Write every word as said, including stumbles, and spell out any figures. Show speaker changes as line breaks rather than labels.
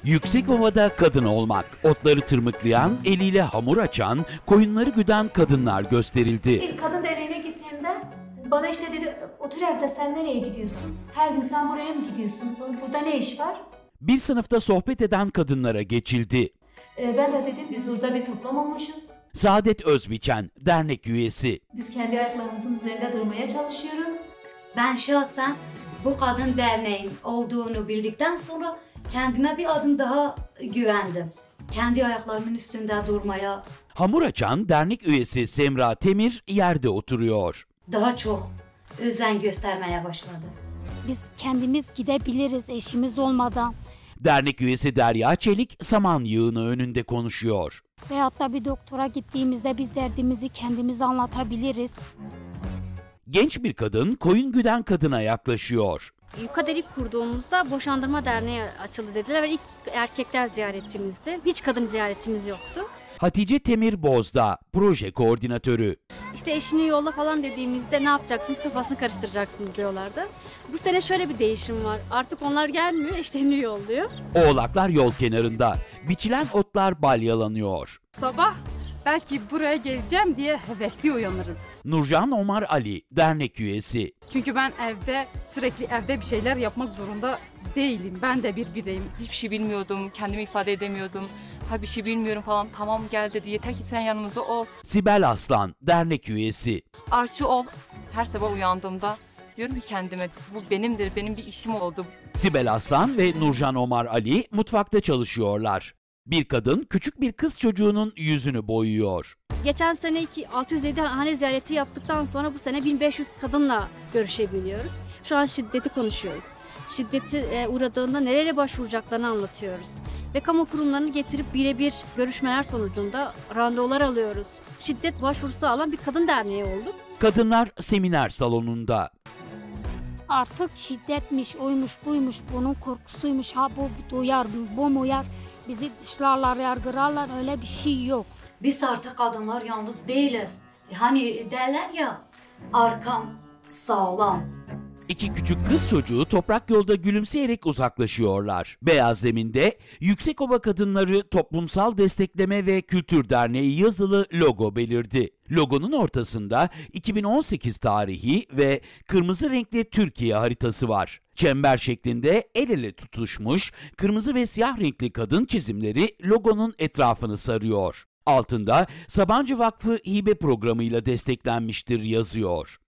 Yüksekova'da kadın olmak, otları tırmıklayan, eliyle hamur açan, koyunları güden kadınlar gösterildi.
İlk kadın derneğine gittiğimde bana işte dedi, otur evde, sen nereye gidiyorsun? Her gün sen buraya mı gidiyorsun? Burada ne iş var?
Bir sınıfta sohbet eden kadınlara geçildi.
Ee, ben de dedim biz burada bir toplum olmuşuz.
Saadet Özbiçen, dernek üyesi.
Biz kendi ayaklarımızın üzerinde durmaya çalışıyoruz.
Ben şahsen bu kadın derneğin olduğunu bildikten sonra kendime bir adım daha güvendim. Kendi ayaklarımın üstünde durmaya
Hamur açan dernek üyesi Semra Temir yerde oturuyor.
daha çok özen göstermeye başladım.
Biz kendimiz gidebiliriz eşimiz olmadan.
Dernek üyesi Derya Çelik saman yığını önünde konuşuyor.
Veyahut da bir doktora gittiğimizde biz derdimizi kendimiz anlatabiliriz.
Genç bir kadın koyun güden kadına yaklaşıyor.
Yukadelik ilk kurduğumuzda Boşandırma Derneği açıldı dediler ve ilk erkekler ziyaretçimizdi. Hiç kadın ziyaretçimiz yoktu.
Hatice Temir Bozda, proje koordinatörü.
İşte eşini yolla falan dediğimizde ne yapacaksınız, kafasını karıştıracaksınız diyorlardı. Bu sene şöyle bir değişim var. Artık onlar gelmiyor, eşlerini yolluyor.
Oğlaklar yol kenarında. Biçilen otlar balyalanıyor.
Sabah belki buraya geleceğim diye hevesli uyanırım.
Nurcan Omar Ali, dernek üyesi.
Çünkü ben evde sürekli evde bir şeyler yapmak zorunda değilim. Ben de bir bireyim.
Hiçbir şey bilmiyordum, kendimi ifade edemiyordum. Ha bir şey bilmiyorum falan, tamam gel dedi. Yeter ki sen yanımızda ol.
Sibel Aslan, dernek üyesi.
Artçı ol. Her sabah uyandığımda diyorum ki kendime bu benimdir, benim bir işim oldu.
Sibel Aslan ve Nurcan Omar Ali mutfakta çalışıyorlar. Bir kadın küçük bir kız çocuğunun yüzünü boyuyor.
Geçen seneki altı yüz yedi hane ziyareti yaptıktan sonra bu sene bin beş yüz kadınla görüşebiliyoruz. Şu an şiddeti konuşuyoruz. Şiddeti e, uğradığında nereye başvuracaklarını anlatıyoruz. Ve kamu kurumlarını getirip birebir görüşmeler sonucunda randevular alıyoruz. Şiddet başvurusu alan bir kadın derneği olduk.
Kadınlar seminer salonunda.
Artık şiddetmiş, oymuş, buymuş, bunun korkusuymuş, ha bu duyar, bu muyar, bizi dışlarlar, yargılarlar, öyle bir şey yok.
Biz artık kadınlar yalnız değiliz. E hani derler ya, arkam sağlam.
İki küçük kız çocuğu toprak yolda gülümseyerek uzaklaşıyorlar. Beyaz zeminde Yüksekova Kadınları Toplumsal Destekleme ve Kültür Derneği yazılı logo belirdi. Logonun ortasında iki bin on sekiz tarihi ve kırmızı renkli Türkiye haritası var. Çember şeklinde el ele tutuşmuş kırmızı ve siyah renkli kadın çizimleri logonun etrafını sarıyor. Altında Sabancı Vakfı hibe programıyla desteklenmiştir yazıyor.